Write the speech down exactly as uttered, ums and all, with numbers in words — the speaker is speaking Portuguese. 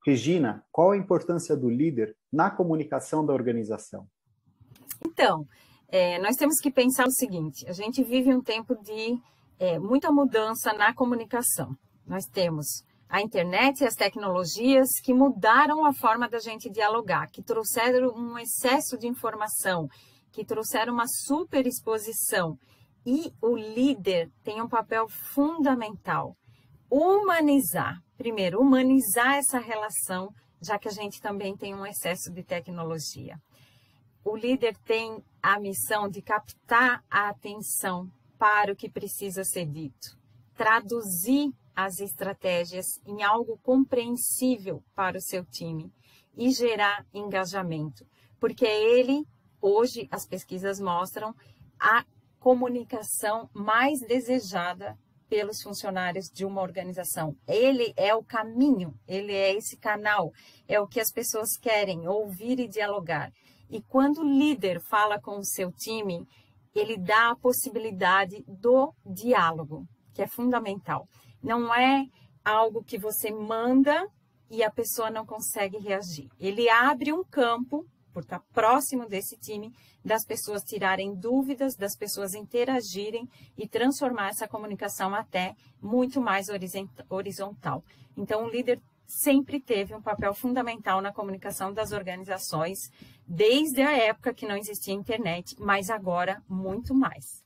Regina, qual a importância do líder na comunicação da organização? Então, é, nós temos que pensar o seguinte, a gente vive um tempo de é, muita mudança na comunicação. Nós temos a internet e as tecnologias que mudaram a forma da gente dialogar, que trouxeram um excesso de informação, que trouxeram uma superexposição. E o líder tem um papel fundamental, humanizar. Primeiro, humanizar essa relação, já que a gente também tem um excesso de tecnologia. O líder tem a missão de captar a atenção para o que precisa ser dito, traduzir as estratégias em algo compreensível para o seu time e gerar engajamento, porque ele, hoje, as pesquisas mostram a comunicação mais desejada pelos funcionários de uma organização. Ele é o caminho, ele é esse canal, é o que as pessoas querem ouvir e dialogar. E quando o líder fala com o seu time, ele dá a possibilidade do diálogo, que é fundamental. Não é algo que você manda e a pessoa não consegue reagir. Ele abre um campo, por estar próximo desse time, das pessoas tirarem dúvidas, das pessoas interagirem e transformar essa comunicação até muito mais horizontal. Então, o líder sempre teve um papel fundamental na comunicação das organizações, desde a época que não existia internet, mas agora muito mais.